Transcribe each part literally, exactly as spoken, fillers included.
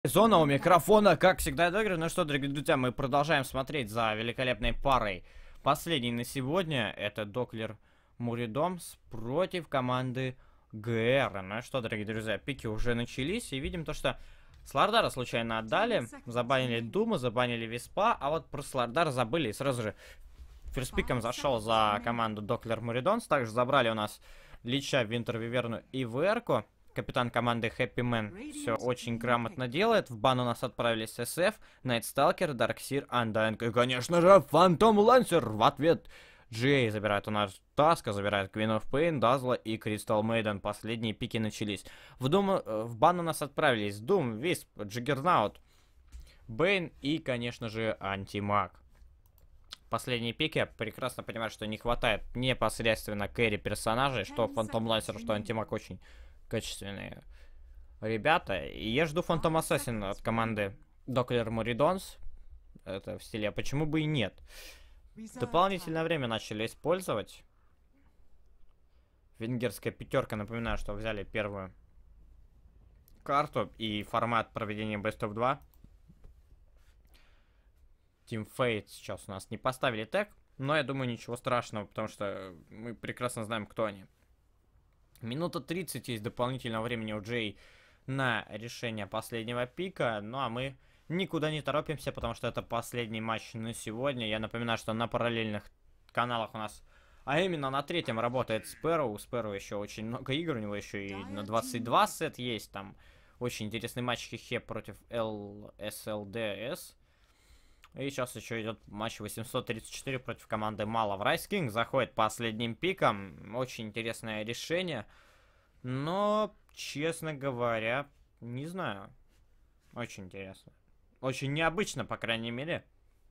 Зона у микрофона, как всегда, Догер. Ну что, дорогие друзья, мы продолжаем смотреть за великолепной парой. Последний на сегодня это Доклер Муридомс против команды ГР. Ну что, дорогие друзья, пики уже начались, и видим то, что Слардара случайно отдали, забанили Дума, забанили Виспа, а вот про Слардара забыли и сразу же ферспиком зашел за команду Доклер Муридомс. Также забрали у нас Лича, Винтер Виверну и ВРку. Капитан команды Хэппи Мэн все очень грамотно делает. В бан у нас отправились эс эф, Найтсталкер, Дарксир, Андайнг и, конечно же, Фантом Лансер. В ответ Джей забирает у нас Таска, забирает Queen of Pain, Дазла и Кристал Мейден. Последние пики начались. В, Doom, в бан у нас отправились Дум, Висп, Джиггернаут, Бэйн и, конечно же, Антимаг. Последние пики, я прекрасно понимаю, что не хватает непосредственно кэрри персонажей, что Фантом Лансер, что Антимаг очень качественные ребята. И я жду Фантом Ассасин от команды Доклер Муридонс. Это в стиле, а почему бы и нет? Дополнительное время начали использовать. Венгерская пятерка, напоминаю, что взяли первую карту и формат проведения Best of два. Team Fate сейчас у нас не поставили тег, но я думаю, ничего страшного, потому что мы прекрасно знаем, кто они. Минута тридцать есть дополнительного времени у Джей на решение последнего пика. Ну а мы никуда не торопимся, потому что это последний матч на сегодня. Я напоминаю, что на параллельных каналах у нас, а именно на третьем, работает Спэроу. У Спэроу еще очень много игр, у него еще и на двадцать два сет есть. Там очень интересный матч Хихе против эл эс эл ди эс. И сейчас еще идет матч восемьсот тридцать четыре против команды Малов. Райс Кинг заходит последним пиком. Очень интересное решение. Но, честно говоря, не знаю. Очень интересно. Очень необычно, по крайней мере.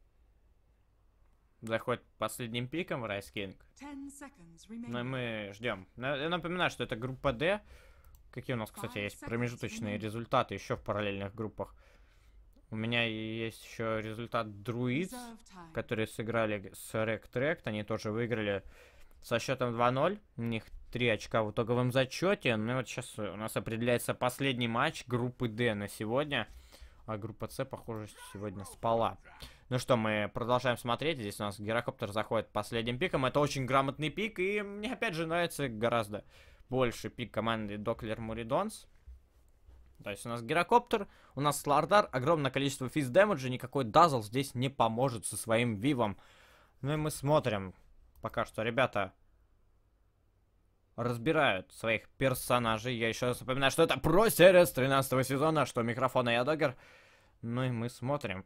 Заходит последним пиком Райс Кинг. Но мы ждем. Я напоминаю, что это группа D. Какие у нас, кстати, есть промежуточные результаты еще в параллельных группах. У меня есть еще результат Друидс, которые сыграли с Рект-Рект. Они тоже выиграли со счетом два ноль. У них три очка в итоговом зачете. Ну и вот сейчас у нас определяется последний матч группы D на сегодня. А группа С, похоже, сегодня спала. Ну что, мы продолжаем смотреть. Здесь у нас Гирокоптер заходит последним пиком. Это очень грамотный пик. И мне опять же нравится гораздо больше пик команды Доклер Муридонс. То есть у нас Гирокоптер, у нас Слардар, огромное количество физ дэмэджа, никакой Дазл здесь не поможет со своим вивом. Ну и мы смотрим, пока что ребята разбирают своих персонажей. Я еще раз напоминаю, что это про серия с тринадцатого сезона, что микрофона я Догер. Ну и мы смотрим.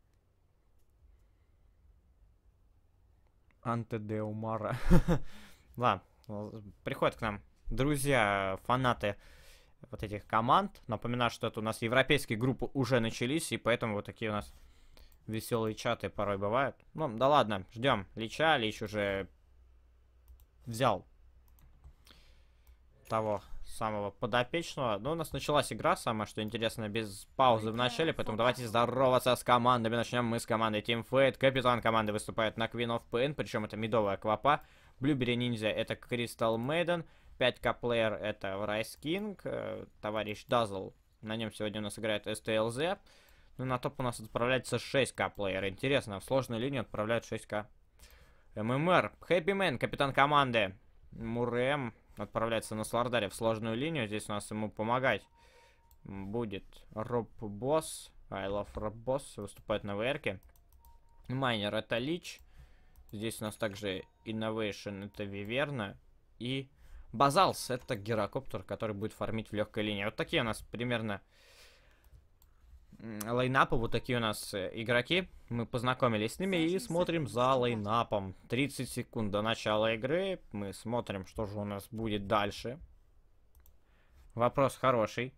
Антедеумара. Ладно, приходят к нам друзья, фанаты вот этих команд. Напоминаю, что это у нас европейские группы уже начались, и поэтому вот такие у нас веселые чаты порой бывают. Ну, да ладно, ждем Лича. Лич уже взял того самого подопечного. Но у нас началась игра, самое что интересно, без паузы в начале, поэтому давайте здороваться с командами. Начнем мы с командой Team Fate. Капитан команды выступает на Queen of Pain, причем это мидовая квапа. Блюбери Ниндзя это Crystal Maiden. пять ка плеер это Райс Кинг, э, товарищ Дазл, на нем сегодня у нас играет эс тэ эл зет. Ну на топ у нас отправляется шесть ка плеер. Интересно, в сложную линию отправляют шесть ка. эм эм эр, Хэппи Мэн, капитан команды. Мурэм отправляется на Слардаре в сложную линию. Здесь у нас ему помогать будет Роб Босс. I love Rob Boss, выступает на ВРке. Майнер это Лич. Здесь у нас также Innovation это Виверна. И Базалс это Гирокоптер, который будет фармить в легкой линии. Вот такие у нас примерно лайнапы, вот такие у нас игроки. Мы познакомились с ними и смотрим за лайнапом. тридцать секунд до начала игры. Мы смотрим, что же у нас будет дальше. Вопрос хороший.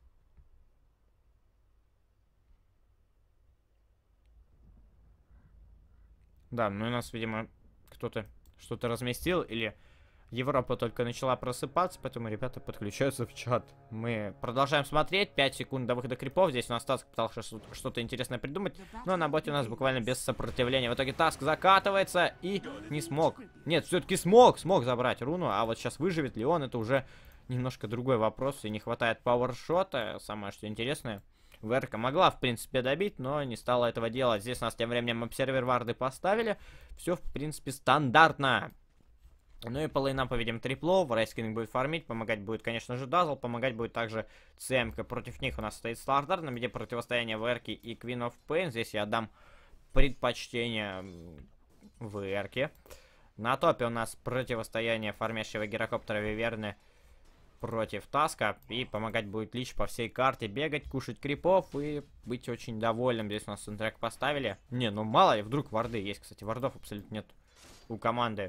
Да, ну у нас, видимо, кто-то что-то разместил или... Европа только начала просыпаться, поэтому ребята подключаются в чат. Мы продолжаем смотреть. пять секунд до выхода крипов. Здесь у нас Таск пытался что-то интересное придумать. Но на боте у нас буквально без сопротивления. В итоге Таск закатывается и не смог. Нет, все-таки смог. Смог забрать руну. А вот сейчас выживет ли он, это уже немножко другой вопрос. И не хватает пауэршота. Самое что интересное. ВРК могла, в принципе, добить, но не стала этого делать. Здесь у нас тем временем обсервер варды поставили. Все, в принципе, стандартно. Ну и по лейнапу видим триплов, Райскинг будет фармить, помогать будет, конечно же, Дазл, помогать будет также ЦМК. Против них у нас стоит Слардар, на миде противостояние ВРК и Queen of Pain. Здесь я отдам предпочтение ВРК. На топе у нас противостояние фармящего гирокоптера Виверны против Таска. И помогать будет Лич по всей карте бегать, кушать крипов и быть очень довольным. Здесь у нас синтрек поставили. Не, ну мало ли, вдруг варды есть. Кстати, вардов абсолютно нет у команды.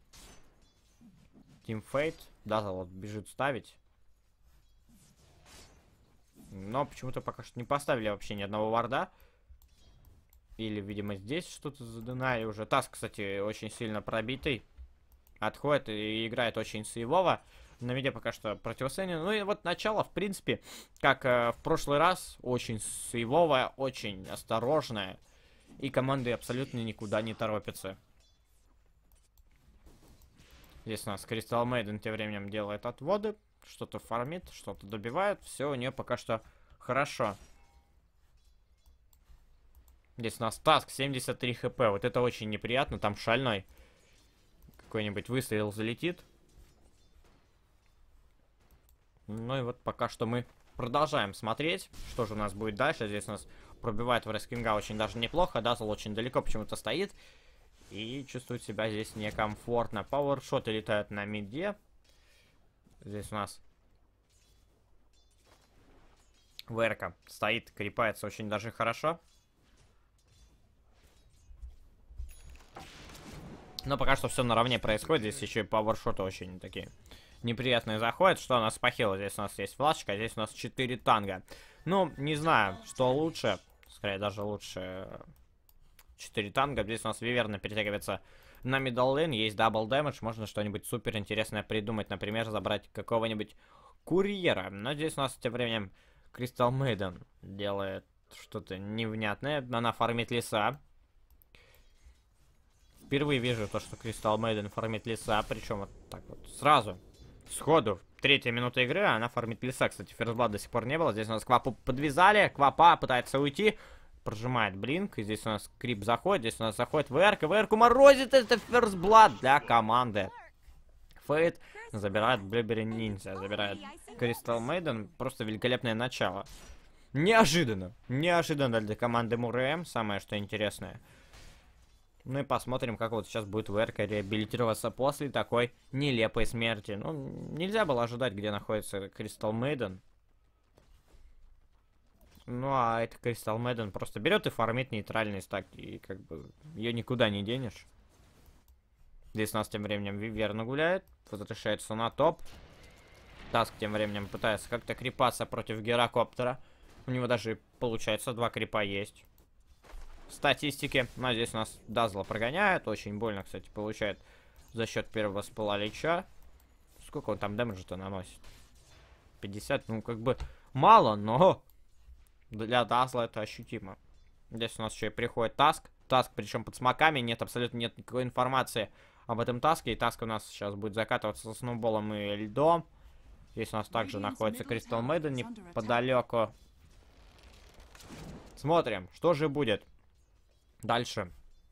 Team Fate. Дазл вот бежит ставить. Но почему-то пока что не поставили вообще ни одного варда. Или, видимо, здесь что-то задынали уже. Таск, кстати, очень сильно пробитый. Отходит и играет очень сейвово. На миде пока что противостояние. Ну и вот начало, в принципе, как э, в прошлый раз. Очень сейвовое, очень осторожное. И команды абсолютно никуда не торопятся. Здесь у нас Crystal Maiden тем временем делает отводы. Что-то фармит, что-то добивает. Все у нее пока что хорошо. Здесь у нас Таск семьдесят три хп. Вот это очень неприятно. Там шальной какой-нибудь выстрел залетит. Ну и вот пока что мы продолжаем смотреть, что же у нас будет дальше. Здесь у нас пробивает Врескинга очень даже неплохо. Дазл очень далеко почему-то стоит. И чувствует себя здесь некомфортно. Пауэршоты летают на миде. Здесь у нас ВРК стоит, крепается очень даже хорошо. Но пока что все наравне происходит. Здесь еще и пауэршоты очень такие неприятные заходят. Что у нас по хилу? Здесь у нас есть флешка, а здесь у нас четыре танга. Ну, не знаю, что лучше. Скорее, даже лучше четыре танга. Здесь у нас Виверна перетягивается на мидл лейн. Есть дабл дэмэдж. Можно что-нибудь супер интересное придумать. Например, забрать какого-нибудь курьера. Но здесь у нас тем временем Crystal Maiden делает что-то невнятное. Она фармит леса. Впервые вижу то, что Crystal Maiden фармит леса. Причем вот так вот сразу. Сходу. Третья минута игры. Она фармит леса. Кстати, ферстблад до сих пор не было. Здесь у нас Квапу подвязали. Квапа пытается уйти. Прожимает блинк. И здесь у нас Крип заходит. Здесь у нас заходит ВРК. ВРК морозит. Это ферстблад для команды. Фейт забирает Блюбери Ниндзя. Забирает Crystal Maiden. Просто великолепное начало. Неожиданно. Неожиданно для команды Мурэм. Самое что интересное. Ну и посмотрим, как вот сейчас будет ВРК реабилитироваться после такой нелепой смерти. Ну, нельзя было ожидать, где находится Crystal Maiden. Ну, а это Crystal Maiden просто берет и фармит нейтральный стак. И как бы ее никуда не денешь. Здесь у нас тем временем Виверна гуляет. Возвращается на топ. Таск тем временем пытается как-то крипаться против гирокоптера. У него даже получается два крипа есть. Статистики. Ну, а здесь у нас Дазла прогоняет. Очень больно, кстати, получает за счет первого спала Лича. Сколько он там дэмэджа-то наносит? пятьдесят. Ну, как бы мало, но для Дазла это ощутимо. Здесь у нас еще и приходит Таск. Таск, причем под смоками. Нет, абсолютно нет никакой информации об этом Таске. И Таск у нас сейчас будет закатываться со сноуболом и льдом. Здесь у нас также находится Crystal Maiden неподалеку. Смотрим, что же будет дальше.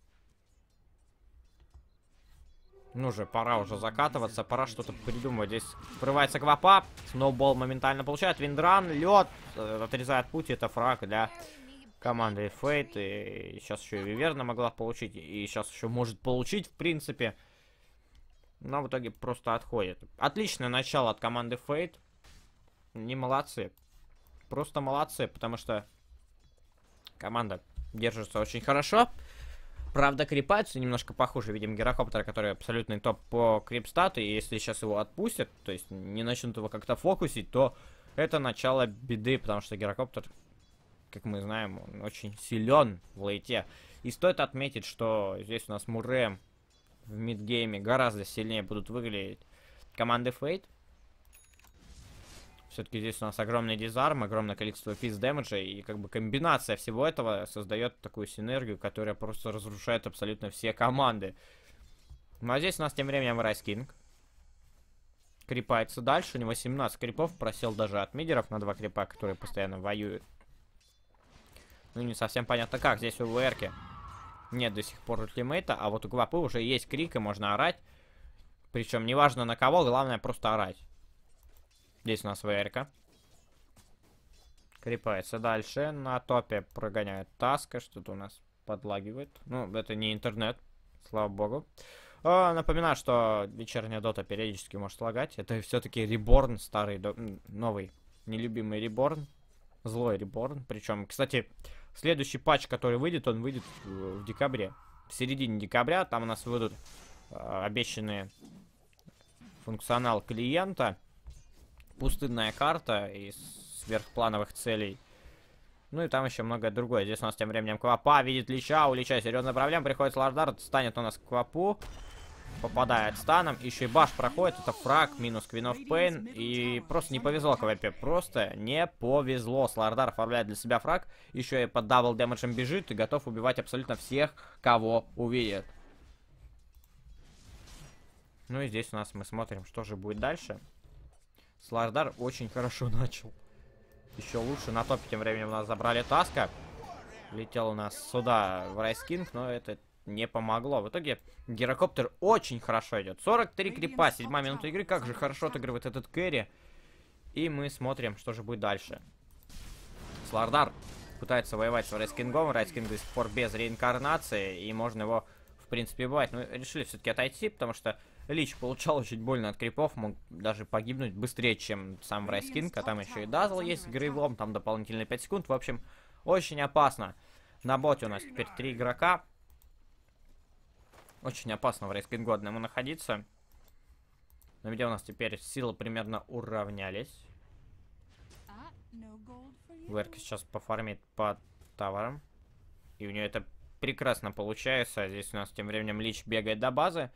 Ну же, пора уже закатываться, пора что-то придумывать. Здесь врывается Квапа, сноубол моментально получает, виндран, лед, отрезает путь, это фраг для команды Фейт. И сейчас еще и Виверна могла получить, и сейчас еще может получить, в принципе. Но в итоге просто отходит. Отличное начало от команды Фейт. Не молодцы. Просто молодцы, потому что команда держится очень хорошо. Правда, крипается немножко похуже. Видим гирокоптера, который абсолютный топ по крипстату. И если сейчас его отпустят, то есть не начнут его как-то фокусить, то это начало беды. Потому что гирокоптер, как мы знаем, он очень силен в лейте. И стоит отметить, что здесь у нас Мурэм в мидгейме гораздо сильнее будут выглядеть команды Фейт. Все-таки здесь у нас огромный дизарм, огромное количество физ дэмэджа, и как бы комбинация всего этого создает такую синергию, которая просто разрушает абсолютно все команды. Ну а здесь у нас тем временем Райскинг крипается дальше, у него семнадцать крипов, просел даже от мидеров на два крипа, которые постоянно воюют. Ну, не совсем понятно как. Здесь у ВРки нет до сих пор ультимейта, а вот у Квапы уже есть крик, и можно орать. Причем неважно на кого, главное просто орать. Здесь у нас ВРка. Крепается дальше. На топе прогоняет Таска. Что-то у нас подлагивает. Ну, это не интернет, слава богу. О, напоминаю, что вечерняя дота периодически может лагать. Это все-таки Реборн, старый, до... новый, нелюбимый Реборн. Злой Реборн. Причем, кстати, следующий патч, который выйдет, он выйдет в декабре. В середине декабря. Там у нас выйдут э, обещанные функционал клиента. Пустынная карта из сверхплановых целей. Ну и там еще многое другое. Здесь у нас тем временем Квапа видит Лича. У Лича серьезная проблема. Приходит Слардар. Станет у нас Квапу. Попадает станом. Еще и баш проходит. Это фраг. Минус Queen of Pain. И просто не повезло КВП. Просто не повезло. Слардар оформляет для себя фраг. Еще и под дабл дэмэджем бежит. И готов убивать абсолютно всех, кого увидит. Ну и здесь у нас мы смотрим, что же будет дальше. Слардар очень хорошо начал. Еще лучше. На топе тем временем у нас забрали Таска. Летел у нас сюда в Райс Кинг, но это не помогло. В итоге Гирокоптер очень хорошо идет. сорок три крипа, седьмая минута игры. Как же хорошо отыгрывает этот кэрри. И мы смотрим, что же будет дальше. Слардар пытается воевать с Райс Кингом. Райс Кинг до сих пор без реинкарнации. И можно его, в принципе, убивать. Но решили все-таки отойти, потому что Лич получал очень больно от крипов, мог даже погибнуть быстрее, чем сам Райс Кинг, а там еще и Дазл есть с Грейвом, там дополнительные пять секунд, в общем, очень опасно. На боте у нас теперь три игрока. Очень опасно в Райс Кингу одному находиться. Но где у нас теперь силы примерно уравнялись. ВРК сейчас пофармит по товарам. И у нее это прекрасно получается. Здесь у нас тем временем Лич бегает до базы.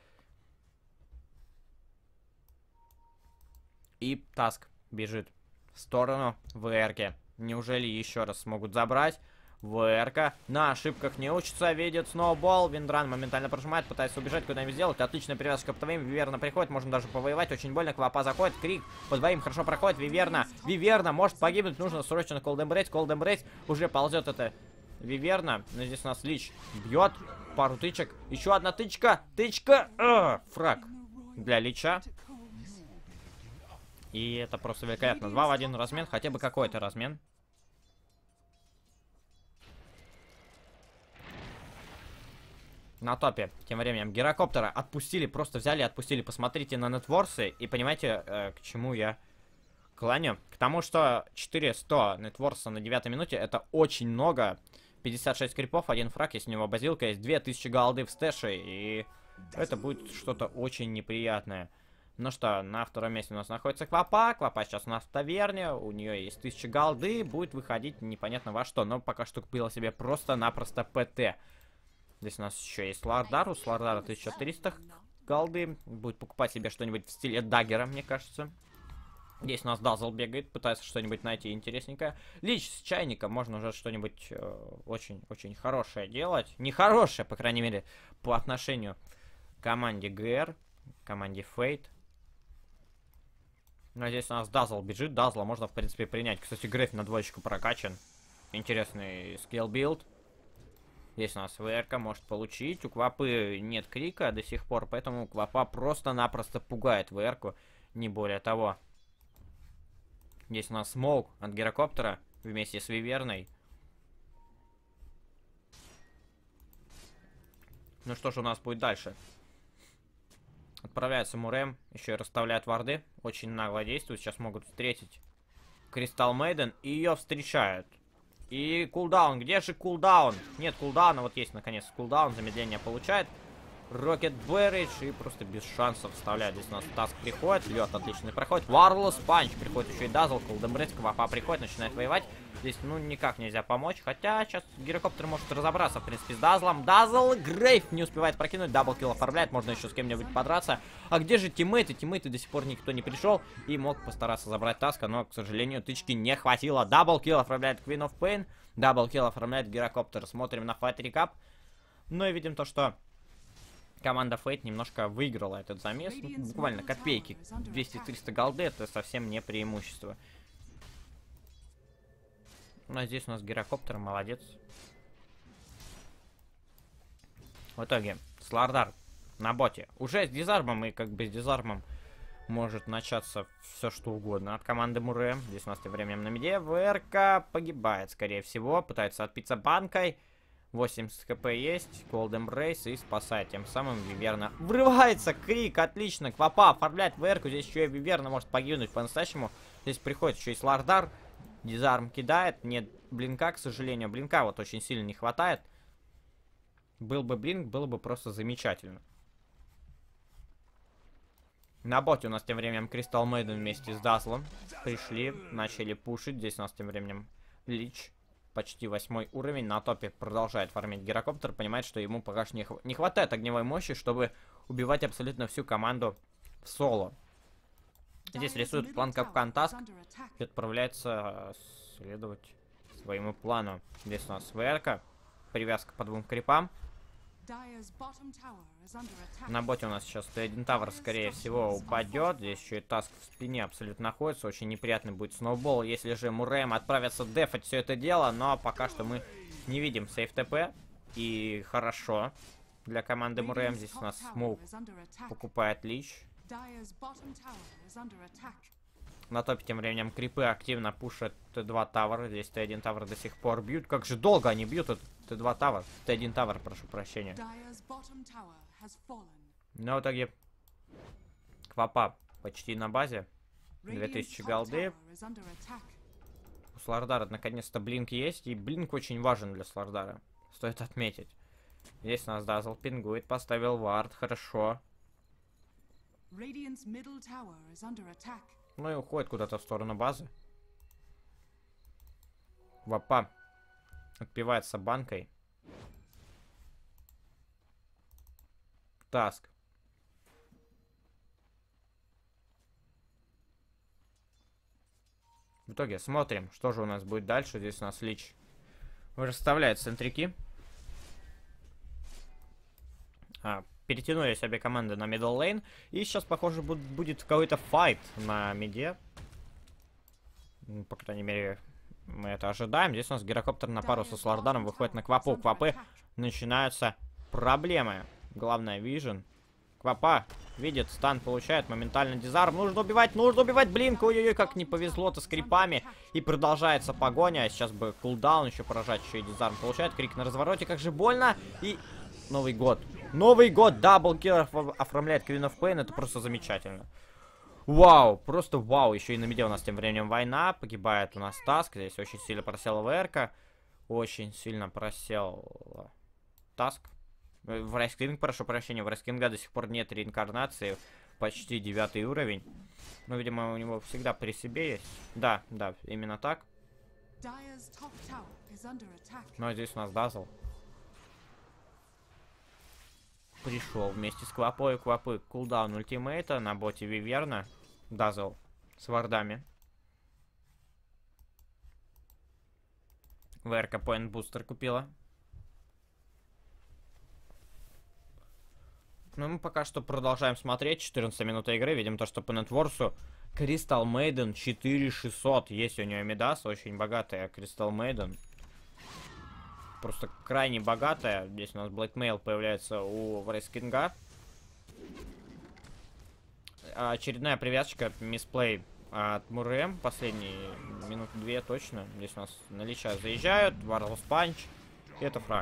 И Таск бежит в сторону ВРки. Неужели еще раз смогут забрать? ВРка на ошибках не учится, видит сноубол. Виндран моментально прожимает, пытается убежать, куда-нибудь сделать. Отличная привязка к ПТВ. Виверна приходит, можно даже повоевать. Очень больно, Квапа заходит, крик по двоим хорошо проходит. Виверна, Виверна может погибнуть, нужно срочно колдембрейс. Колдембрейс уже ползет это Виверна. Но здесь у нас Лич бьет. Пару тычек. Еще одна тычка. Тычка. А, фраг для Лича. И это просто великолепно. Два в один размен. Хотя бы какой-то размен. На топе. Тем временем Гирокоптера отпустили. Просто взяли и отпустили. Посмотрите на нетворсы. И понимаете, э, к чему я клоню. К тому, что четыреста нетворса на девятой минуте. Это очень много. пятьдесят шесть крипов. Один фраг. Если у него базилка есть. две тысячи голды в стэше. И это будет что-то очень неприятное. Ну что, на втором месте у нас находится Квапа. Квапа сейчас у нас в таверне. У нее есть тысяча голды. Будет выходить непонятно во что. Но пока что купила себе просто-напросто ПТ. Здесь у нас еще есть Слардар. У Слардара тысяча триста голды. Будет покупать себе что-нибудь в стиле Даггера, мне кажется. Здесь у нас Дазл бегает. Пытается что-нибудь найти интересненькое. Лич с чайником. Можно уже что-нибудь очень-очень э, хорошее делать. Не хорошее, по крайней мере, по отношению к команде ГР. Команде Фейт. Но здесь у нас Дазл бежит. Дазла можно, в принципе, принять. Кстати, Грейв на двоечку прокачан. Интересный скилл-билд. Здесь у нас ВРК может получить. У Квапы нет крика до сих пор. Поэтому Квапа просто-напросто пугает ВРКу. Не более того. Здесь у нас Смоук от Гирокоптера. Вместе с Виверной. Ну что же у нас будет дальше? Отправляется Мурэм, еще и расставляет варды. Очень нагло действует. Сейчас могут встретить Кристалл Мейден. И ее встречают. И кулдаун. Где же кулдаун? Нет кулдауна. Вот есть наконец кулдаун. Замедление получает. Рокет Бэридж. И просто без шансов вставляет. Здесь у нас Таск приходит. Лед отличный проходит. Варлос Панч. Приходит еще и Дазл. Колдембрейс. Квапа приходит. Начинает воевать. Здесь, ну, никак нельзя помочь. Хотя сейчас Гирокоптер может разобраться, в принципе, с Дазлом. Дазл, Грейв не успевает прокинуть. Даблкилл оформляет. Можно еще с кем-нибудь подраться. А где же тиммейты? Тиммейты до сих пор никто не пришел. И мог постараться забрать Таска. Но, к сожалению, тычки не хватило. Даблкилл оформляет Queen of Pain. Даблкилл оформляет Гирокоптер. Смотрим на Fight Recap. Ну и видим то, что команда Фейт немножко выиграла этот замес. Ну, буквально копейки. двести-триста голды. Это совсем не преимущество. Ну, а здесь у нас гирокоптер, молодец. В итоге, Слардар на боте. Уже с дизармом, и как бы с дизармом может начаться все что угодно. От команды Муре. Здесь у нас тем временем на миде. ВРК погибает, скорее всего. Пытается отпиться банкой. восемьдесят хп есть. Cold Embrace и спасает. Тем самым Виверна врывается. Крик, отлично. Квапа оформляет ВРКу. Здесь еще и Виверна может погибнуть по-настоящему. Здесь приходит еще и Слардар. Дизарм кидает. Нет блинка, к сожалению. Блинка вот очень сильно не хватает. Был бы блинк, было бы просто замечательно. На боте у нас тем временем Кристалл Мейден вместе с Дазлом пришли, начали пушить. Здесь у нас тем временем Лич, почти восьмой уровень. На топе продолжает фармить гирокоптер. Понимает, что ему пока что не, хв не хватает огневой мощи, чтобы убивать абсолютно всю команду в соло. Здесь рисует план Капкан Таск и отправляется следовать своему плану. Здесь у нас ВРК, привязка по двум крипам. На боте у нас сейчас Т один Тавр, скорее всего, упадет. Здесь еще и Таск в спине абсолютно находится. Очень неприятный будет сноубол, если же Мурэм отправится дефать все это дело. Но пока что мы не видим сейф ТП. И хорошо для команды Мурэм. Здесь у нас Смоук покупает Лич. На топе тем временем крипы активно пушат Т два Тавр. Здесь Т один Тавр до сих пор бьют. Как же долго они бьют этот Т два Тавр. Т один Тавр, прошу прощения. Но в итоге Квапа почти на базе. две тысячи голды. У Слардара наконец-то блинк есть. И блинк очень важен для Слардара. Стоит отметить. Здесь у нас Дазл пингует. Поставил вард. Хорошо. Ну и уходит куда-то в сторону базы. Вапа отпивается банкой. Таск. В итоге смотрим, что же у нас будет дальше. Здесь у нас Лич расставляет центрики. А, перетянулись обе команды на middle lane. И сейчас, похоже, будет, будет какой-то файт на миде. По крайней мере, мы это ожидаем. Здесь у нас гирокоптер на пару со Слардаром выходит на Квапу. У Квапы начинаются проблемы. Главное, Вижен. Квапа видит, стан получает, моментально дизарм. Нужно убивать, нужно убивать, блин, ой-ой-ой, как не повезло-то с крипами. И продолжается погоня. Сейчас бы кулдаун еще поражать, еще и дизарм получает. Крик на развороте, как же больно. И Новый год. Новый год, даблкиллер оформляет Queen of Pain, это просто замечательно. Вау, просто вау. Еще и на миде у нас тем временем война. Погибает у нас Таск. Здесь очень сильно просела ВРК. Очень сильно просел Таск. В Райскинг, прошу прощения, в Райскинга до сих пор нет реинкарнации. Почти девятый уровень. Ну, видимо, у него всегда при себе есть. Да, да, именно так. Ну, а здесь у нас Дазл. Пришел вместе с Квапой. Квапы кулдаун ультимейта на боте Виверна. Дазл с вардами. ВРК Point Booster купила. Ну, мы пока что продолжаем смотреть. четырнадцатая минута игры. Видим то, что по нетворсу Кристалл Мейден четыре шестьсот. Есть у нее Мидас. Очень богатая Кристалл Мейден. Просто крайне богатая. Здесь у нас Блэкмейл появляется у Врейскинга. Очередная привязочка, мисплей от Мурэм. Последние минут две точно. Здесь у нас на Лича заезжают. Варлс Панч. И это фраг.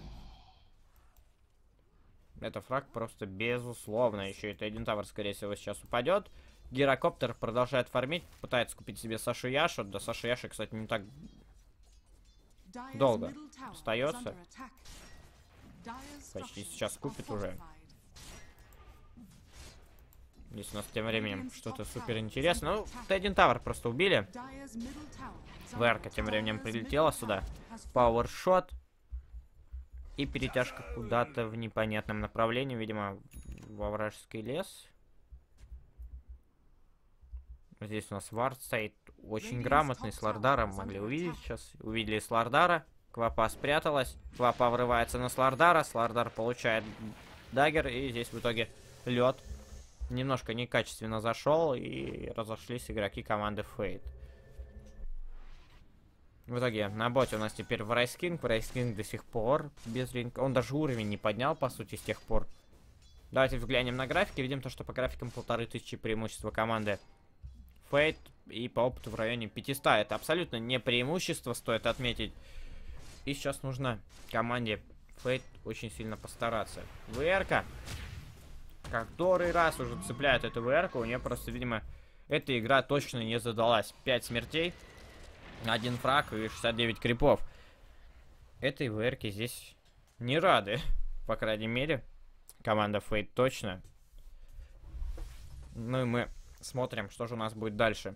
Это фраг просто безусловно. Еще и Т один Тавр, скорее всего, сейчас упадет. Гирокоптер продолжает фармить. Пытается купить себе Сашу Яшу. Да, Саша Яши, кстати, не так долго остается. Почти сейчас купит уже. Здесь у нас тем временем что-то супер интересное. Ну, Т один Тавр просто убили. ВРК тем временем прилетела сюда. Пауэршот. И перетяжка куда-то в непонятном направлении. Видимо, во вражеский лес. Здесь у нас вард стоит. Очень грамотный. С Лардаром могли увидеть сейчас. Увидели Слардара. Квапа спряталась. Квапа врывается на Слардара. Слардар получает даггер. И здесь в итоге лед. Немножко некачественно зашел. И разошлись игроки команды Фейт. В итоге на боте у нас теперь Врайс Кинг. Врайс Кинг до сих пор без ринга. Он даже уровень не поднял, по сути, с тех пор. Давайте взглянем на графики. Видим то, что по графикам полторы тысячи преимущества команды Фейт. И по опыту в районе пятисот. Это абсолютно не преимущество, стоит отметить. И сейчас нужно команде Фейт очень сильно постараться. ВР-ка. Который раз уже цепляет эту ВР-ку. У нее просто, видимо, эта игра точно не задалась. пять смертей. Один фраг и шестьдесят девять крипов. Этой ВР-ке здесь не рады. По крайней мере. Команда Фейт точно. Ну и мы смотрим, что же у нас будет дальше.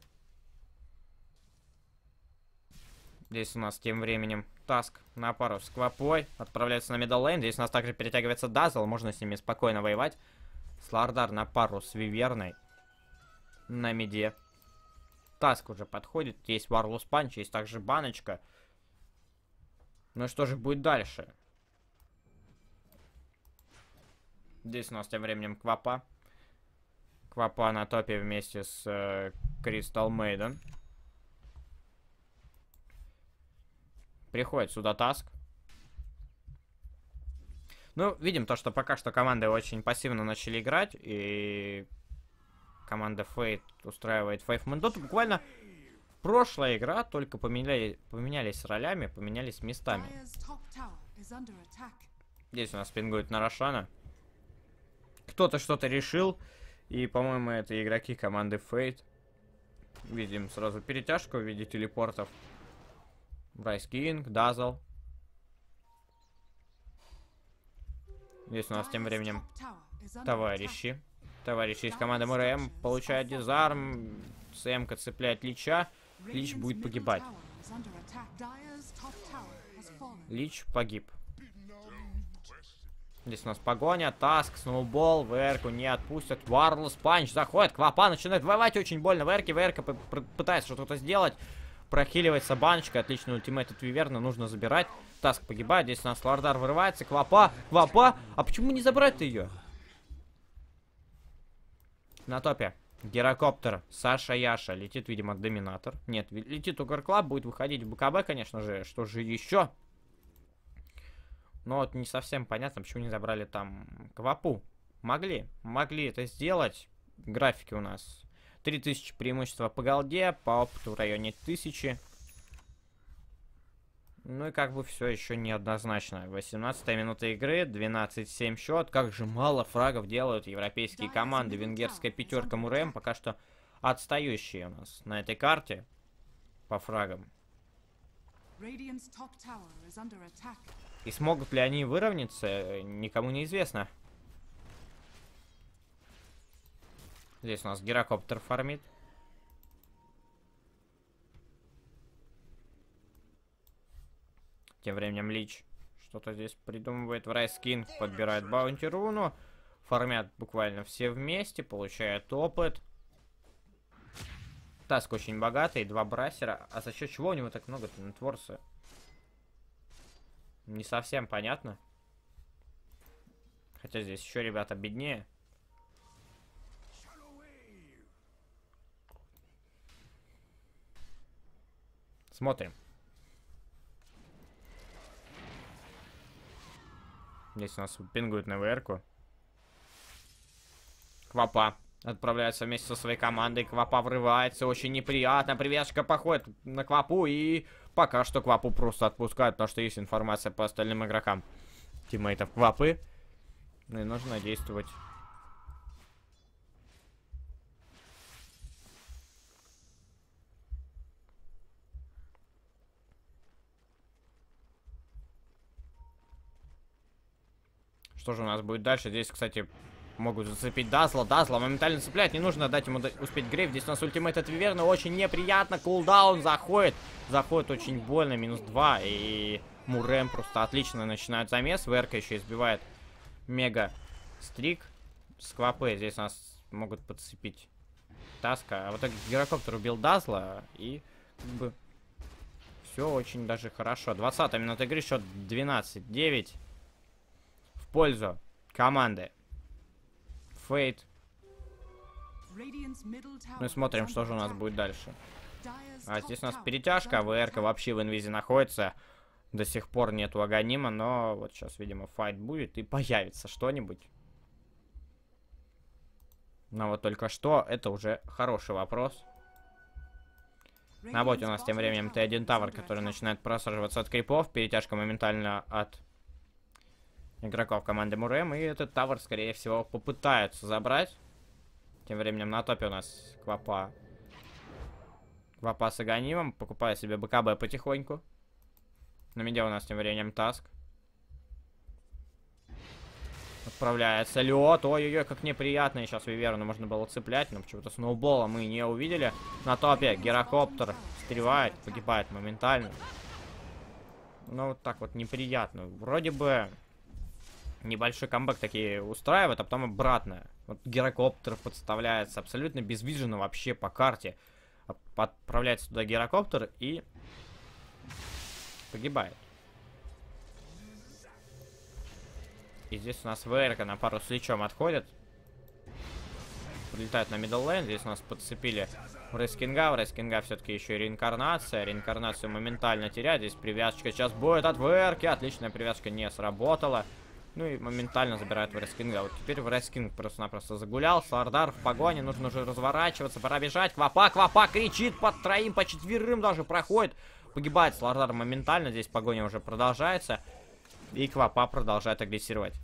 Здесь у нас тем временем Таск на пару с Квапой. Отправляется на мидл лейн. Здесь у нас также перетягивается Дазл. Можно с ними спокойно воевать. Слардар на пару с Виверной. На миде. Таск уже подходит. Есть Варлус Панч. Есть также баночка. Ну и что же будет дальше? Здесь у нас тем временем Квапа. Квапа на топе вместе с Кристал Мейден. Приходит сюда Таск. Ну, видим то, что пока что команды очень пассивно начали играть. И команда Фейт устраивает файв-мэн доту. Буквально прошлая игра, только поменяли, поменялись ролями, поменялись местами. Здесь у нас пингует на Рошана. Кто-то что-то решил. И, по-моему, это игроки команды Фейт. Видим сразу перетяжку в виде телепортов. Врайс Кинг, Дазл. Здесь у нас тем временем товарищи. Товарищи из команды МРМ получают дизарм. Сэмка цепляет Лича. Лич будет погибать. Лич погиб. Здесь у нас погоня, Таск, Сноубол, ВР-ку не отпустят. Варлус Панч заходит, Квапа начинает воевать очень больно. ВР-ки, ВР-ка пытается что-то сделать. Прохиливается баночка, отличный ультимейт от Виверна, нужно забирать. Таск погибает, здесь у нас Слардар вырывается, Квапа, Квапа, а почему не забрать-то ее? На топе Герокоптер, Саша Яша, летит, видимо, Доминатор. Нет, летит Угар Клаб, будет выходить в БКБ, конечно же, что же еще? Но вот не совсем понятно, почему не забрали там Квапу. Могли, могли это сделать. Графики у нас три тысячи преимущества по голде, по опыту в районе тысячи. Ну и как бы все еще неоднозначно. восемнадцатая минута игры, двенадцать семь счет. Как же мало фрагов делают европейские команды. Венгерская пятерка МРМ пока что отстающие у нас на этой карте по фрагам. И смогут ли они выровняться, никому не известно. Здесь у нас Герокоптер фармит. Тем временем Лич что-то здесь придумывает. Врайс Кинг подбирает баунти руну. Фармят буквально все вместе, получают опыт. Таск очень богатый, два брасера. А за счет чего у него так много-то на Творса? Не совсем понятно. Хотя здесь еще ребята беднее. Смотрим. Здесь у нас пингуют на ВР-ку. Квапа отправляется вместе со своей командой. Квапа врывается. Очень неприятно. Привязка походит на Квапу. И пока что Квапу просто отпускают. Потому что есть информация по остальным игрокам. Тиммейтов Квапы. Ну и нужно действовать. Что же у нас будет дальше? Здесь, кстати, могут зацепить Дазла. Дазла моментально цепляет. Не нужно дать ему успеть грейв. Здесь у нас ультимейт от Виверна. Очень неприятно. Кулдаун заходит. Заходит очень больно. Минус два. И Мурем просто отлично начинает замес. ВРК еще избивает мега стрик. С Квапы. Здесь у нас могут подцепить Таска. А вот так Герокоптер убил Дазла. И как бы все очень даже хорошо. двадцатая минута игры. Счет двенадцать девять. В пользу команды Фейт. Ну и смотрим, что же у нас будет дальше. А здесь у нас перетяжка, а ВР-ка вообще в инвизе находится. До сих пор нету Аганима, но вот сейчас, видимо, файт будет и появится что-нибудь. Но вот только что, это уже хороший вопрос. На боте у нас тем временем Т один Тавр, который начинает просаживаться от крипов. Перетяжка моментально от игроков команды Мурэм. И этот Тавр, скорее всего, попытаются забрать. Тем временем на топе у нас Квапа. Квапа с Аганимом. Покупает себе БКБ потихоньку. На миде у нас тем временем Таск. Отправляется лед. Ой-ой-ой, как неприятно. И сейчас Виверну можно было цеплять, но почему-то сноубола мы не увидели. На топе Герокоптер встревает, погибает моментально. Ну, вот так вот неприятно. Вроде бы небольшой камбэк такие устраивает, а потом обратно. Вот Герокоптер подставляется абсолютно безвиженно вообще по карте. Отправляется туда Герокоптер и погибает. И здесь у нас ВРК на пару с Личом отходит. Прилетает на мидл лейн. Здесь у нас подцепили Рейскинга. У Рейскинга все-таки еще и реинкарнация. Реинкарнацию моментально теряет. Здесь привязочка сейчас будет от ВРК. Отличная привязка не сработала. Ну и моментально забирает Рейскинга. Вот теперь Рейскинг просто-напросто загулял. Слардар в погоне. Нужно уже разворачиваться. Пора бежать. Квапа, Квапа кричит под троим, по четверым даже проходит. Погибает Слардар моментально. Здесь погоня уже продолжается. И Квапа продолжает агрессировать.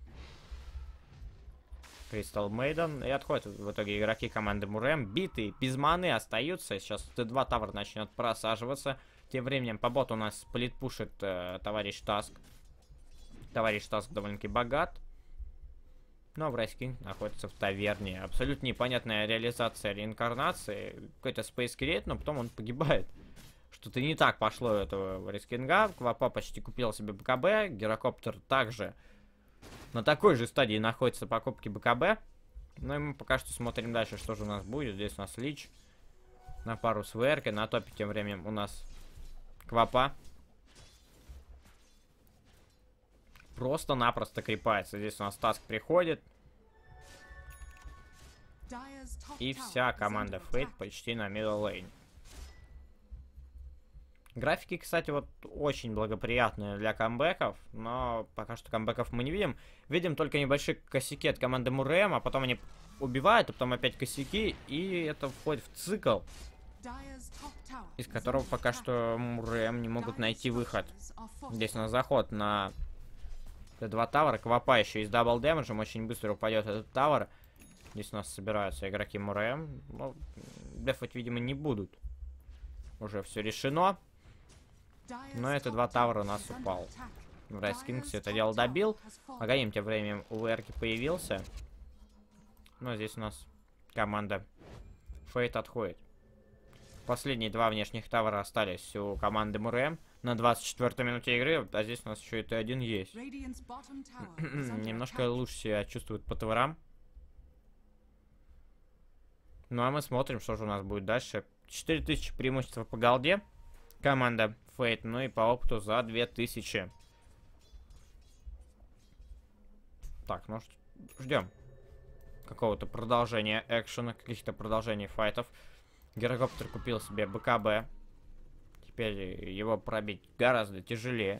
Кристал Мейден. И отходят в итоге игроки команды Мурэм. Битые, без маны остаются. Сейчас Т два Тавр начнет просаживаться. Тем временем по боту у нас сплит пушит э, товарищ Таск. Товарищ Таск довольно-таки богат. Но Рейскинг находится в таверне. Абсолютно непонятная реализация реинкарнации. Какой-то Space Create, но потом он погибает. Что-то не так пошло у этого Рейскинга. Квапа почти купил себе БКБ. Герокоптер также на такой же стадии находится покупки БКБ. Но мы пока что смотрим дальше, что же у нас будет. Здесь у нас Лич на пару с ВРК. На топе тем временем у нас Квапа. Просто-напросто крипается. Здесь у нас Таск приходит. И вся команда Фейт почти на мидл лейн. Графики, кстати, вот очень благоприятные для камбэков, но пока что камбэков мы не видим. Видим только небольшие косяки от команды Мурэм, а потом они убивают, а потом опять косяки, и это входит в цикл, из которого пока что Мурэм не могут найти выход. Здесь у нас заход на Т два Тавра, Квапа еще и с дабл дэмэджем, очень быстро упадет этот Тавр. Здесь у нас собираются игроки Мурэм, но дефать, видимо, не будут. Уже все решено. Но это два Тавра у нас упал. Рейскинг все это дело добил. Аганим тем временем у ВРки появился. Но здесь у нас команда Фейт отходит. Последние два внешних Тавра остались у команды Мурэм на двадцать четвёртой минуте игры. А здесь у нас еще и Т один есть. Немножко лучше себя чувствует по Таврам. Ну а мы смотрим, что же у нас будет дальше. четыре тысячи преимущества по голде. Команда Фейт, ну и по опыту за две тысячи. Так, ну ждем какого-то продолжения экшена, каких-то продолжений файтов. Герокоптер купил себе БКБ. Теперь его пробить гораздо тяжелее.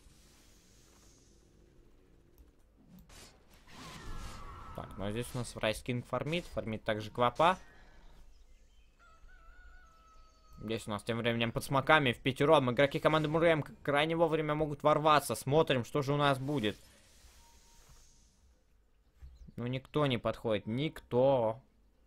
Так, ну а здесь у нас Рейскинг фармит. Фармит также Квапа. Здесь у нас тем временем под смоками в пятером. Игроки команды Мурэм крайне вовремя могут ворваться. Смотрим, что же у нас будет. Ну, никто не подходит. Никто.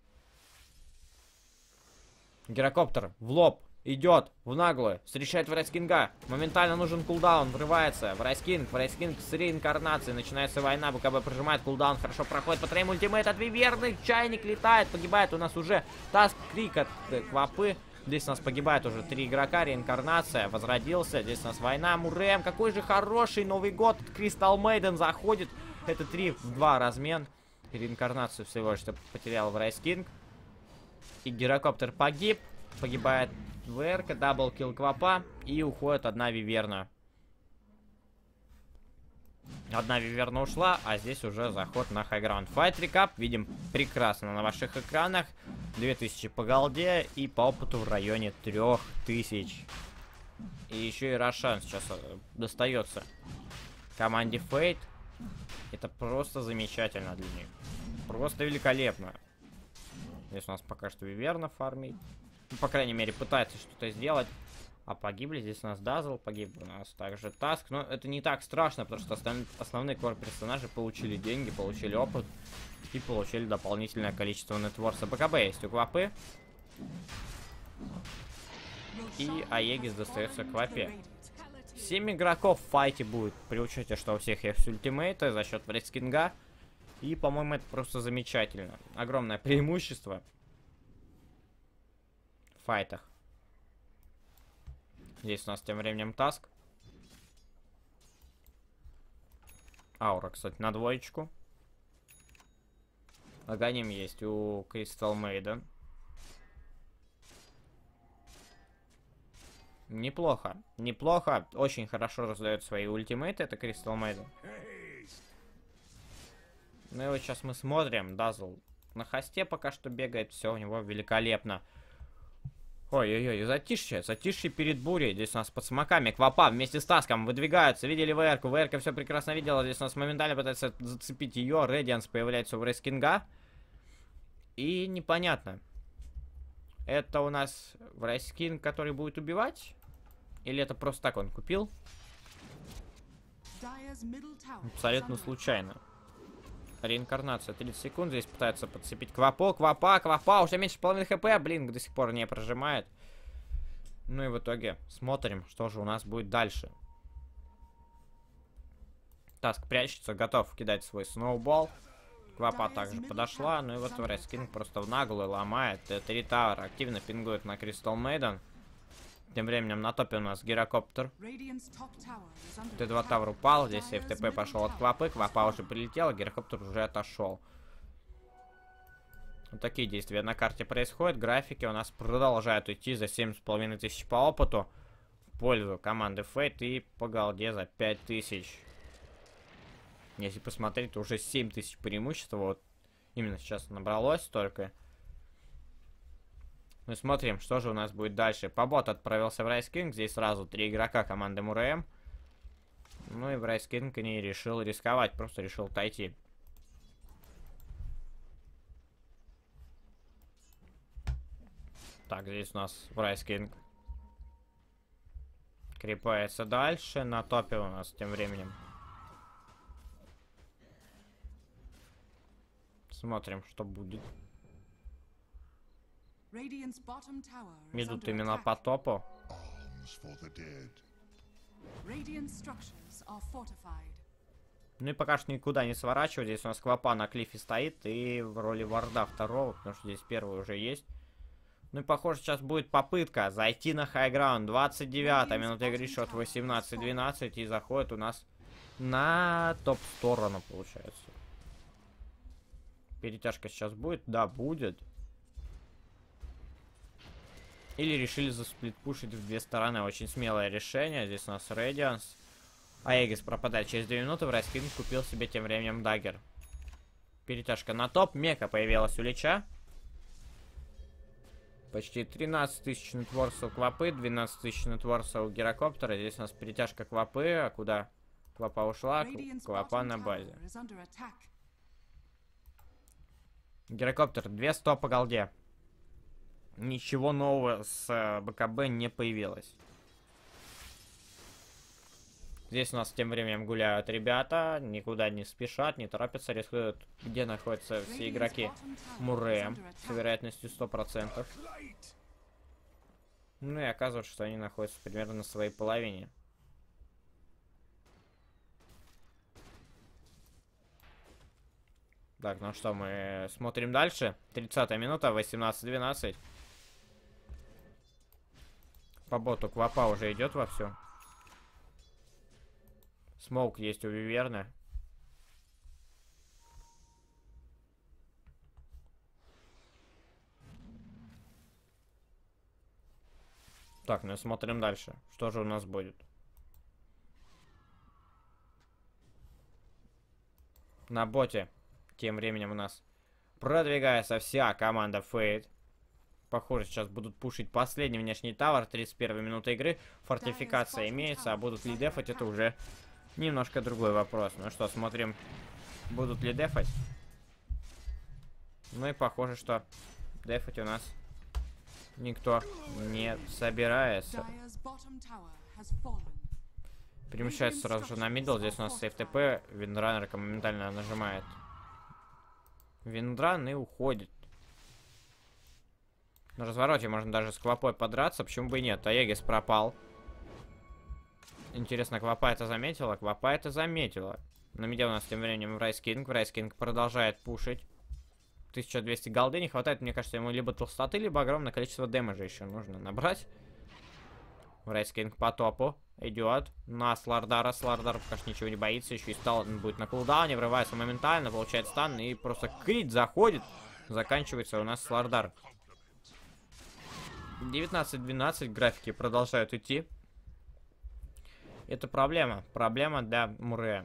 Герокоптер в лоб. Идет в наглую. Встречает Рейскинга. Моментально нужен кулдаун. Врывается в Рейскинг. В Рейскинг с реинкарнацией. Начинается война. БКБ прожимает кулдаун. Хорошо проходит по троим ультимейт от Виверны. Чайник летает. Погибает у нас уже Таск Крик от Квапы. Здесь у нас погибает уже три игрока. Реинкарнация. Возродился. Здесь у нас война. Мурэм. Какой же хороший Новый год. Кристал Мейден заходит. Это три в два размен. Реинкарнацию всего лишь потерял в Рейскинг. И Герокоптер погиб. Погибает ВРК. Даблкил Квапа. И уходит одна Виверна. Одна виверна ушла, а здесь уже заход на хайграунд. Fight Recap видим прекрасно на ваших экранах. две тысячи по голде и по опыту в районе трёх тысяч. И еще и Рошан сейчас достается команде Fate. Это просто замечательно для них. Просто великолепно. Здесь у нас пока что виверна фармит. Ну, по крайней мере, пытается что-то сделать. А погибли здесь у нас Дазл, погиб у нас также Таск. Но это не так страшно, потому что основ... основные кор-персонажи получили деньги, получили опыт. И получили дополнительное количество нетворса. БКБ есть у Квапы. И Аегис достается Квапе. семь игроков в файте будет. При учете, что у всех есть ультимейты за счет Врескинга. И, по-моему, это просто замечательно. Огромное преимущество в файтах. Здесь у нас тем временем Таск. Аура, кстати, на двоечку. Аганим есть у Crystal Maiden. Неплохо. Неплохо. Очень хорошо раздает свои ультимейты. Это Crystal Maiden. Ну и вот сейчас мы смотрим. Дазл на хосте пока что бегает. Все у него великолепно. Ой-ой-ой, затишье, затишье перед бурей. Здесь у нас под смоками Квапа вместе с Таском выдвигаются. Видели ВР-ку? ВР-ка все прекрасно видела. Здесь у нас моментально пытается зацепить ее. Рэдианс появляется у Рейскинга. И непонятно. Это у нас Рейскинг, который будет убивать? Или это просто так он купил? Абсолютно случайно. Реинкарнация тридцать секунд. Здесь пытается подцепить Квапо. Квапа, Квапа. Уже меньше половины хп. Блин, до сих пор не прожимает. Ну и в итоге смотрим, что же у нас будет дальше. Таск прячется. Готов кидать свой сноубол. Квапа также подошла. Ну и вот Рейскинг просто в наглую ломает. Три Тауэр активно пингует на Crystal Maiden. Тем временем на топе у нас Гирокоптер. Т два Тавр упал. Здесь эф тэ пэ пошел от Квапы. Квапа уже прилетела. Гирокоптер уже отошел. Вот такие действия на карте происходят. Графики у нас продолжают идти за семь с половиной тысяч по опыту. В пользу команды Fate и по голде за пять тысяч. Если посмотреть, то уже семь тысяч преимущества. Вот именно сейчас набралось только. Мы смотрим, что же у нас будет дальше. Побот отправился в Рейскинг. Здесь сразу три игрока команды МуРМ. Ну и в Рейскинг не решил рисковать. Просто решил отойти. Так, здесь у нас в Рейскинг крепается дальше. На топе у нас тем временем. Смотрим, что будет. Идут именно по топу. Ну и пока что никуда не сворачивать. Здесь у нас Квапа на клифе стоит. И в роли варда второго, потому что здесь первый уже есть. Ну и похоже сейчас будет попытка зайти на хайграунд. двадцать девятая минута игры, счет восемнадцать двенадцать. И заходит у нас на топ-сторону, получается. Перетяжка сейчас будет? Да, будет. Или решили засплитпушить в две стороны. Очень смелое решение. Здесь у нас Radiance. Аегис пропадает через две минуты. Рейскинг купил себе тем временем даггер. Перетяжка на топ. Мека появилась у Лича. Почти тринадцать тысяч нетворса у Квапы. двенадцать тысяч нетворса у Гирокоптера. Здесь у нас перетяжка Квапы. А куда Квапа ушла? Квапа на базе. Гирокоптер двести по голде. Ничего нового с э, БКБ не появилось. Здесь у нас тем временем гуляют ребята. Никуда не спешат, не торопятся. Рискуют, где находятся все игроки МуРМ. С вероятностью сто процентов. Ну и оказывается, что они находятся примерно на своей половине. Так, ну что, мы смотрим дальше. тридцатая минута, восемнадцать двенадцать. По боту Квапа уже идет вовсю. Смоук есть у Виверны. Так, ну смотрим дальше. Что же у нас будет? На боте тем временем у нас продвигается вся команда Фейт. Похоже, сейчас будут пушить последний внешний тавер. тридцать первая минута игры. Фортификация имеется, а будут ли дефать, это уже немножко другой вопрос. Ну что, смотрим, будут ли дефать. Ну и похоже, что дефать у нас никто не собирается. Перемещается сразу же на мидл. Здесь у нас сейф ТП. Виндранерка моментально нажимает Виндран и уходит. На развороте можно даже с Квапой подраться. Почему бы и нет? Аегис пропал. Интересно, Квапа это заметила? Квапа это заметила. На миде у нас тем временем Райскинг. Райскинг продолжает пушить. тысяча двести голды не хватает. Мне кажется, ему либо толстоты, либо огромное количество дэмэджа еще нужно набрать. Райскинг по топу идет на Слардара. Слардар пока что ничего не боится. Еще и стал будет на кулдауне. Врывается моментально, получает стан. И просто крит заходит. Заканчивается у нас Слардар. девятнадцать двенадцать. Графики продолжают идти. Это проблема. Проблема для Муре.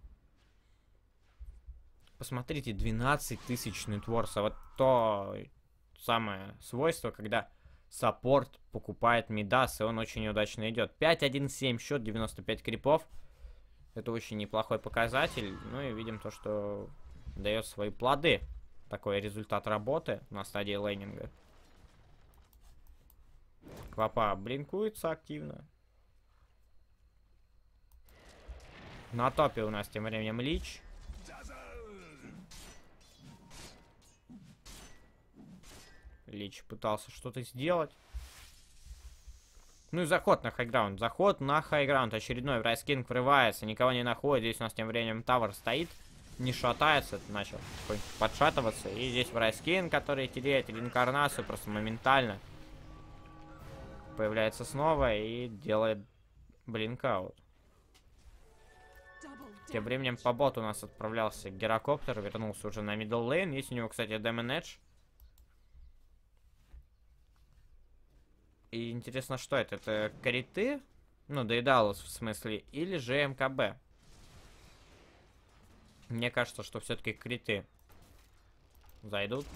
Посмотрите, двенадцать тысяч нетворса. Вот то самое свойство, когда саппорт покупает мидас, и он очень удачно идет. пять один семь счет, девяносто пять крипов. Это очень неплохой показатель. Ну и видим то, что дает свои плоды. Такой результат работы на стадии лейнинга. Квапа блинкуется активно. На топе у нас тем временем Лич. Лич пытался что-то сделать. Ну и заход на хайграунд. Заход на хайграунд. Очередной Райскинг врывается. Никого не находит. Здесь у нас тем временем Тавр стоит. Не шатается. Начал подшатываться. И здесь Райскинг, который теряет реинкарнацию просто моментально. Появляется снова и делает блинкаут. Тем временем по боту у нас отправлялся Герокоптер. Вернулся уже на мидл лейн. Есть у него, кстати, Demon Edge. И интересно, что это? Это криты? Ну, Дейдалус в смысле. Или же МКБ? Мне кажется, что все-таки криты зайдут.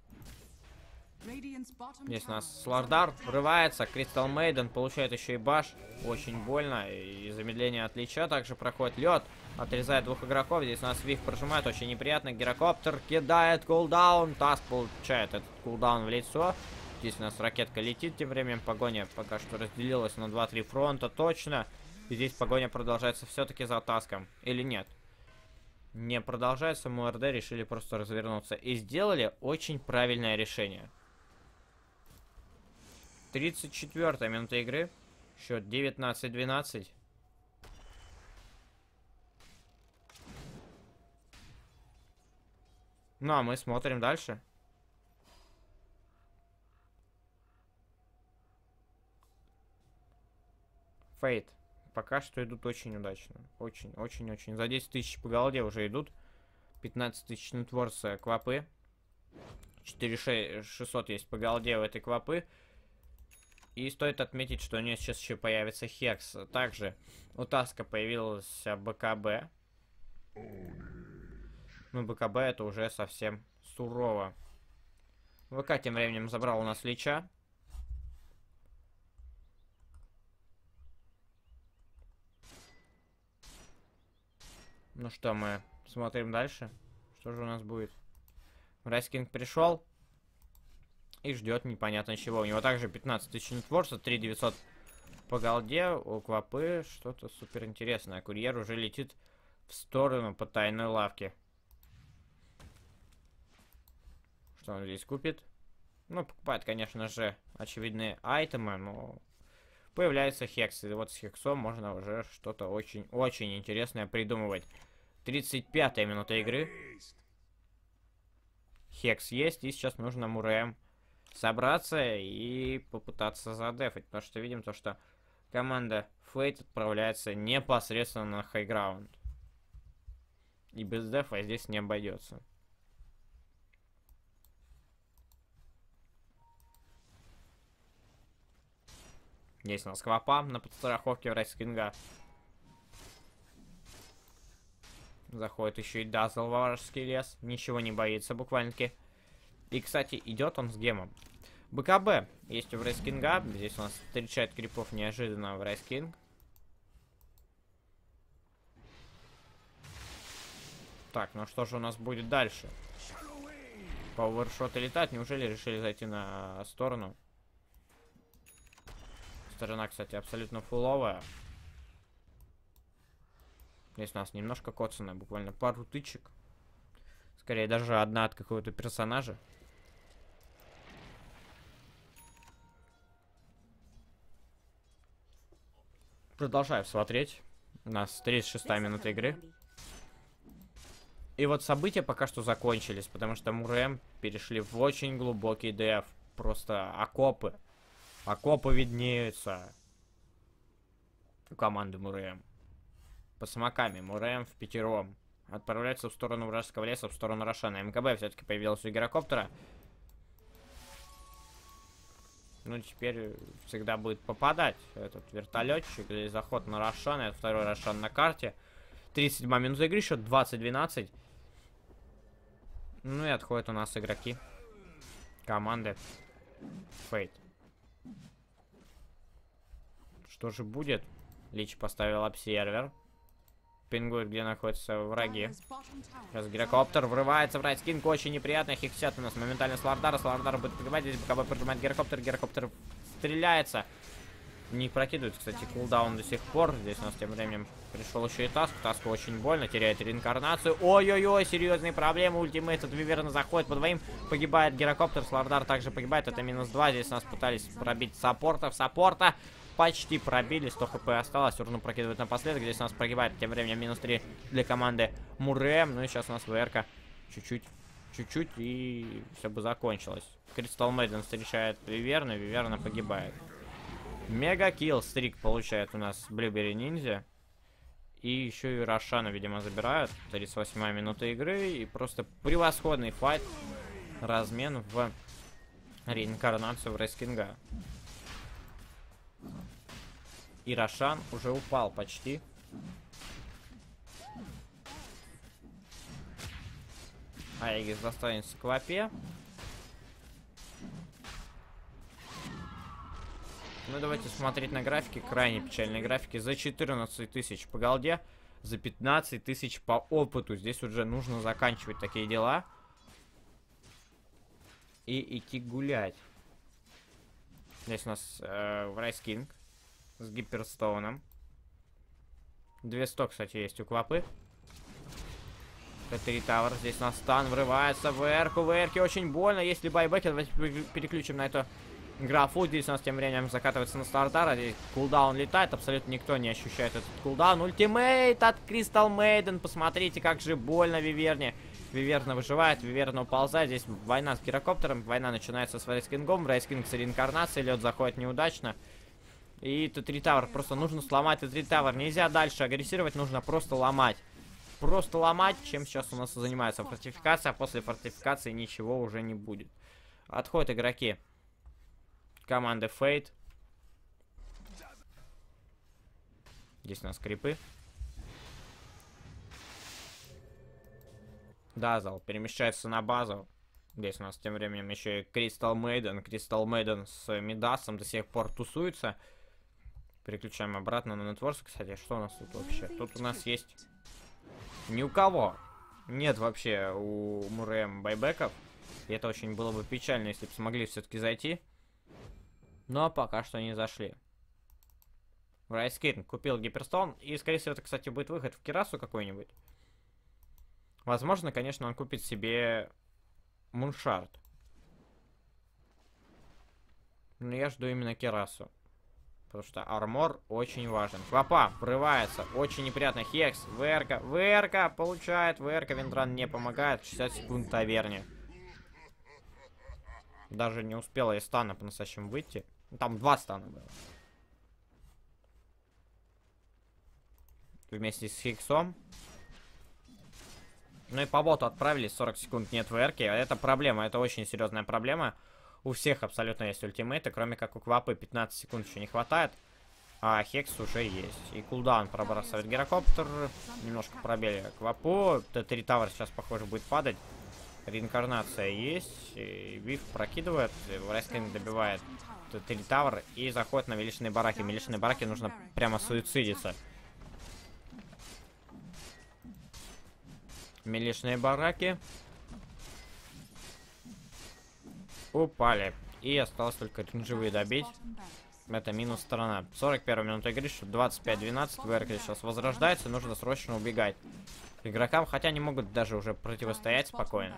Здесь у нас Слардар врывается. Кристал Мейден получает еще и баш. Очень больно. И замедление от Лича также проходит. Лед отрезает двух игроков. Здесь у нас Вив прожимает. Очень неприятно. Гирокоптер кидает кулдаун. Таск получает этот кулдаун в лицо. Здесь у нас ракетка летит, тем временем погоня пока что разделилась на два-три фронта, точно. И здесь погоня продолжается все-таки за Таском. Или нет? Не продолжается, МУРД решили просто развернуться. И сделали очень правильное решение. тридцать четвёртая минута игры. Счет девятнадцать двенадцать. Ну а мы смотрим дальше. Фейт. Пока что идут очень удачно. Очень, очень, очень. За десять тысяч по голде уже идут. пятнадцать тысяч нетворса Квапы. четыре шестьсот есть по голде у этой Квапы. И стоит отметить, что у нее сейчас еще появится Хекс. Также у Таска появился БКБ. Ну, БКБ это уже совсем сурово. ВК тем временем забрал у нас Лича. Ну что, мы смотрим дальше. Что же у нас будет? Райскинг пришел. И ждет непонятно чего. У него также пятнадцать тысяч нетворса, три девятьсот по голде. У Квапы что-то супер интересное. Курьер уже летит в сторону по тайной лавке. Что он здесь купит? Ну, покупает, конечно же, очевидные айтемы, но появляется Хекс. И вот с Хексом можно уже что-то очень-очень интересное придумывать. тридцать пятая минута игры. Хекс есть, и сейчас нужно Мурэм собраться и попытаться задефать. Потому что видим то, что команда Фейт отправляется непосредственно на хайграунд. И без дефа здесь не обойдется. Есть у нас Квапа на подстраховке Райскинга. Заходит еще и Дазл в вражеский лес. Ничего не боится буквально-таки. И, кстати, идет он с гемом. БКБ есть у Врайскинга. Здесь у нас встречает крипов неожиданно Врайскинг. Так, ну что же у нас будет дальше? Пауэршоты летать. Неужели решили зайти на сторону? Сторона, кстати, абсолютно фуловая. Здесь у нас немножко коцаная, буквально пару тычек. Скорее, даже одна от какого-то персонажа. Продолжаю смотреть. У нас тридцать шестая минута игры. И вот события пока что закончились, потому что МуРМ перешли в очень глубокий деф. Просто окопы. Окопы виднеются у команды МуРМ. По самоками МуРМ в пятером отправляется в сторону вражеского леса, в сторону Рошана. МКБ все-таки появился у гирокоптера. Ну, теперь всегда будет попадать этот вертолетчик. Здесь заход на Рошан. Это второй Рошан на карте. тридцать седьмая минута игры, счет двадцать двенадцать. Ну и отходят у нас игроки команды Фейт. Что же будет? Лич поставил обсервер. Пингует, где находятся враги. Сейчас гирокоптер врывается в Врайскинг. Очень неприятно. Хиксят у нас моментально с Лордара. С Лордара будет погибать. Здесь БКБ прижимает гирокоптер. Гирокоптер стреляется. Не прокидывает, кстати, кулдаун до сих пор. Здесь у нас тем временем пришел еще и Таск. Таску очень больно. Теряет реинкарнацию. Ой-ой-ой, серьезные проблемы. Ультимейт от Виверна заходит по двоим. Погибает гирокоптер. Слардар также погибает. Это минус два. Здесь нас пытались пробить саппортов. Саппорта почти пробили. сто хп осталось. Урну прокидывают напоследок. Здесь у нас погибает тем временем минус три для команды МуРМ. Ну и сейчас у нас ВРК чуть-чуть. Чуть-чуть и все бы закончилось. Кристал Мейден встречает Виверна. Виверна погибает. Мега килл стрик получает у нас Блюбери Ниндзя. И еще и Рошана, видимо, забирают. тридцать восьмая минута игры. И просто превосходный файт. Размен в реинкарнацию Врайскинга. И Рошан уже упал почти. Аегис достанется к лапе. Ну, давайте смотреть на графики. Крайне печальные графики. За четырнадцать тысяч по голде. За пятнадцать тысяч по опыту. Здесь уже нужно заканчивать такие дела. И идти гулять. Здесь у нас э, Врайскинг с Гиперстоуном. двести, кстати, есть у Квапы. Три Тавр. Здесь у нас стан врывается в Эрку. В Эрке очень больно. Если байбеки, давайте переключим на эту графу. Здесь у нас тем временем закатывается на Стартара. Здесь кулдаун летает. Абсолютно никто не ощущает этот кулдаун. Ультимейт от Кристал Мейден. Посмотрите, как же больно Виверне. Виверна выживает, Виверна уползает. Здесь война с гирокоптером. Война начинается с Врайскингом. Врайскинг с реинкарнацией. Лед заходит неудачно. И Т три Тавр. Просто нужно сломать Т три Тавр. Нельзя дальше агрессировать. Нужно просто ломать. Просто ломать. Чем сейчас у нас занимается фортификация. А после фортификации ничего уже не будет. Отходят игроки команды Фейт. Здесь у нас крипы. Дазл перемещается на базу. Здесь у нас тем временем еще и Кристал Мейден. Кристал Мейден с Мидасом до сих пор тусуется. Переключаем обратно на Нетворс. Кстати, что у нас тут вообще? Тут у нас есть... Ни у кого нет вообще у МуРМ байбеков. И это очень было бы печально, если бы смогли все-таки зайти. Но пока что не зашли. Врайскинг купил Гиперстон. И, скорее всего, это, кстати, будет выход в Кирасу какой-нибудь. Возможно, конечно, он купит себе Муншард. Но я жду именно Кирасу. Потому что армор очень важен. Квапа врывается. Очень неприятно. Хекс. ВРК. ВРК получает. ВРК. Вентран не помогает. шестьдесят секунд таверне. Даже не успела из стана по-настоящему выйти. Там два стана было. Вместе с Хиксом. Ну и по боту отправились. сорок секунд нет ВРки. Это проблема. Это очень серьезная проблема. У всех абсолютно есть ультимейты, кроме как у Квапы пятнадцать секунд еще не хватает. А Хекс уже есть. И кулдаун пробрасывает гирокоптер. Немножко пробили Квапо. Т три Тавр сейчас, похоже, будет падать. Реинкарнация есть. И Вив прокидывает. Райскин добивает Т три Тавр. И заходит на милишные бараки. Милишные бараки нужно прямо суицидиться. Милишные бараки. Упали. И осталось только ринжевые добить. Это минус сторона. сорок первая минута игры, двадцать пять двенадцать. ВРК сейчас возрождается, нужно срочно убегать игрокам, хотя они могут даже уже противостоять спокойно.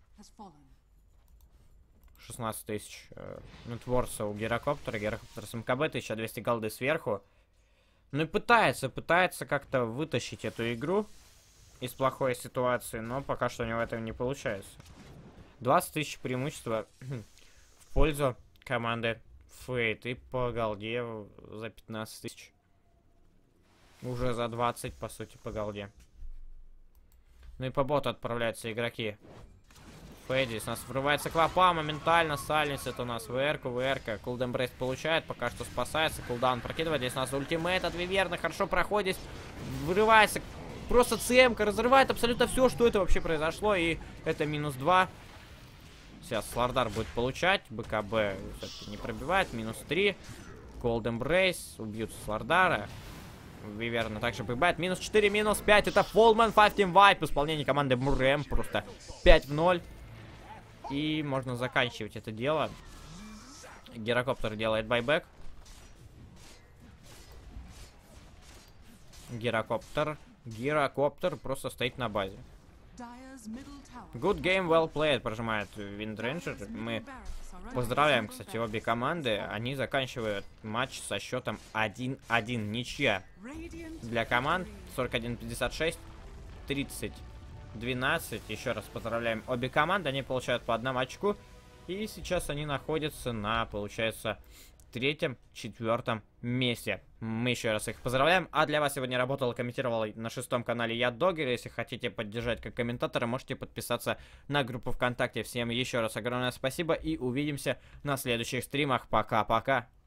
шестнадцать тысяч э, нетворса у гирокоптера. Гирокоптер с МКБ, тысяча двести голды сверху. Ну и пытается, пытается как-то вытащить эту игру из плохой ситуации, но пока что у него этого не получается. двадцать тысяч преимущества в пользу команды Фейт. И по голде за пятнадцать тысяч. Уже за двадцать, по сути, по голде. Ну и по боту отправляются игроки. Фейт здесь у нас врывается Квапа, моментально сайленсит у нас ВРку, ВРка. Кулден Брейст получает, пока что спасается. Кулдаун прокидывает. Здесь у нас ультимейт от Виверна. Хорошо проходит. Вырывается. Просто ЦМ-ка разрывает абсолютно все, что это вообще произошло. И это минус два. Сейчас Слардар будет получать. БКБ все-таки не пробивает. Минус три. Cold Embrace. Убьют Слардара. Виверна также погибает. Минус четыре, минус пять. Это Фоллман, пять Team Vibe. Исполнение команды Мурем. Просто пять в ноль. И можно заканчивать это дело. Гирокоптер делает байбек. Гирокоптер. Гирокоптер просто стоит на базе. Good game, well played, прожимает Виндрейнджер. Мы поздравляем, кстати, обе команды. Они заканчивают матч со счетом один один. Ничья для команд. сорок один пятьдесят шесть. тридцать двенадцать. Еще раз поздравляем обе команды. Они получают по одному очку. И сейчас они находятся на, получается, третьем, четвертом месте. Мы еще раз их поздравляем. А для вас сегодня работал и комментировал на шестом канале я, Догер. Если хотите поддержать как комментатора, можете подписаться на группу ВКонтакте. Всем еще раз огромное спасибо и увидимся на следующих стримах. Пока-пока.